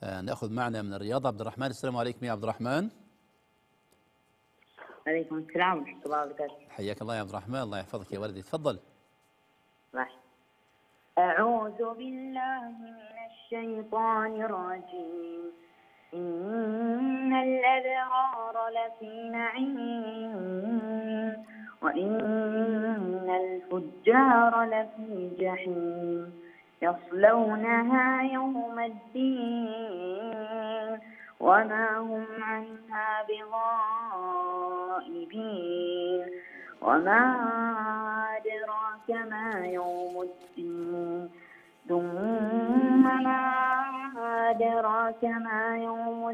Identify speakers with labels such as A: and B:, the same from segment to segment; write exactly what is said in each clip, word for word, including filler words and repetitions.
A: آه ناخذ معنا من الرياض عبد الرحمن. السلام عليكم يا عبد الرحمن.
B: عليكم السلام ورحمة الله وبركاته.
A: حياك الله يا عبد الرحمن، الله يحفظك يا ولدي، تفضل.
B: ماشي. أعوذ بالله من الشيطان الرجيم. إن الأبرار لفي نعيم وإن الفجار لفي جحيم يصلونها يوم الدين وما هم عنها بغائبين. وما أدراك ما يوم الدين ثم ما أدراك ما يوم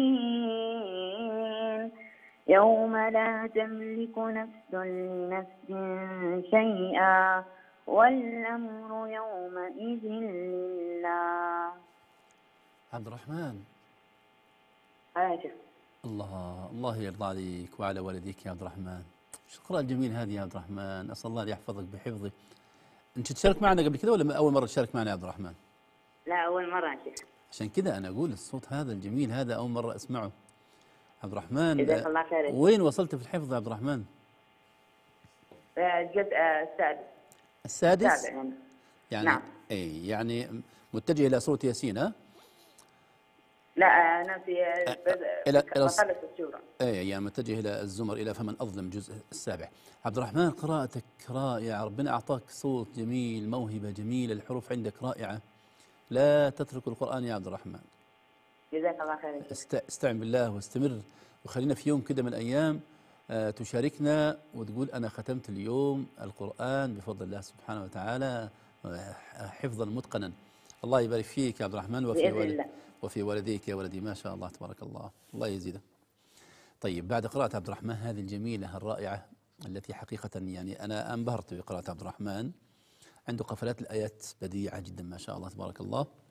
B: الدين يوم لا تملك نفس لنفس شيئا والأمر يومئذ لله.
A: عبد الرحمن
B: هاجر.
A: الله الله يرضى عليك وعلى والديك يا عبد الرحمن. شو القراءة الجميلة هذه يا عبد الرحمن، أسأل الله أن يحفظك بحفظه. أنت تشارك معنا قبل كذا ولا أول مرة تشارك معنا يا عبد الرحمن؟
B: لا أول مرة يا شيخ.
A: عشان كذا أنا أقول الصوت هذا الجميل هذا أول مرة أسمعه. عبد الرحمن
B: جزاك الله خير.
A: وين وصلت في الحفظ يا عبد الرحمن؟
B: الجزء السادس.
A: السادس؟
B: السابع يعني.
A: يعني
B: نعم.
A: أي يعني متجه إلى سورة ياسين ها؟
B: لا أنا في
A: إلى
B: بخلص السورة.
A: اي يعني متجه الى الزمر، الى فمن اظلم الجزء السابع. عبد الرحمن قراءتك رائعه، ربنا اعطاك صوت جميل، موهبه جميله، الحروف عندك رائعه. لا تترك القران يا عبد الرحمن.
B: جزاك الله خير.
A: است... استعن بالله واستمر، وخلينا في يوم كده من الايام آه تشاركنا وتقول انا ختمت اليوم القران بفضل الله سبحانه وتعالى حفظا متقنا. الله يبارك فيك يا عبد الرحمن وفي والد وفي والديك يا ولدي، ما شاء الله تبارك الله، الله يزيدك. طيب بعد قراءة عبد الرحمن هذه الجميلة الرائعة التي حقيقة يعني أنا انبهرت بقراءة عبد الرحمن، عنده قفلات الآيات بديعة جدا ما شاء الله تبارك الله.